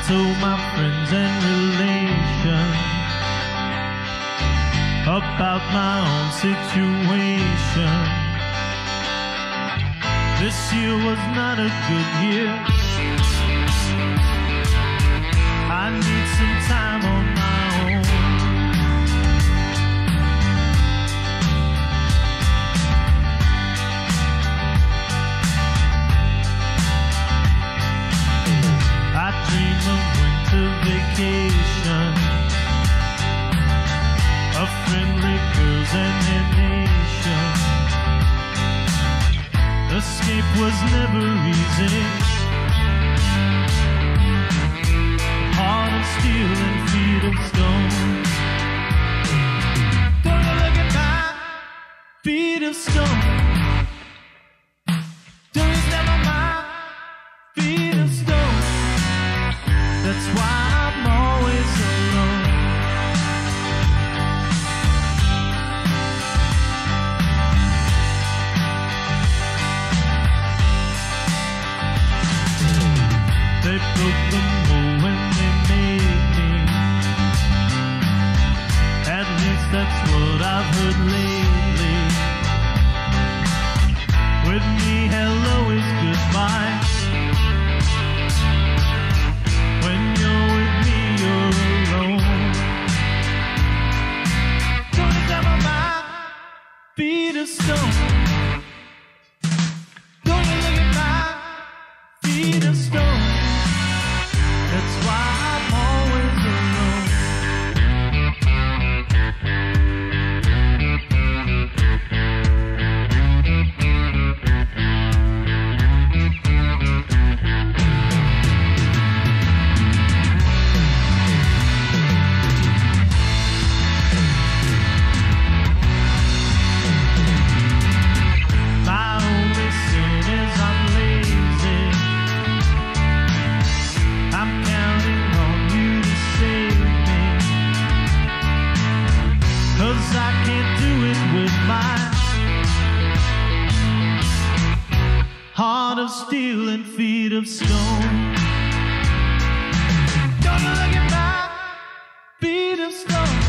told my friends and relations about my own situation. This year was not a good year. I need some time on my own. I dream of winter vacation, of friendly girls and their nation. Escape was never easy. Heart of steel and feet of stone. Don't you look at my feet of stone. Don't you step on my feet of stone. That's why I'm always alone. They broke the mold when they made me. At least that's what I've heard lately. With me, hello is goodbye. When you're with me, you're alone. Don't step on my feet of stone. Don't you look at my feet of stone. That's why I'm always alone. My only sin is I'm lazy. I'm counting on you to save me, 'cause I can't do it with my heart of steel and feet of stone. Don't you look at my feet of stone.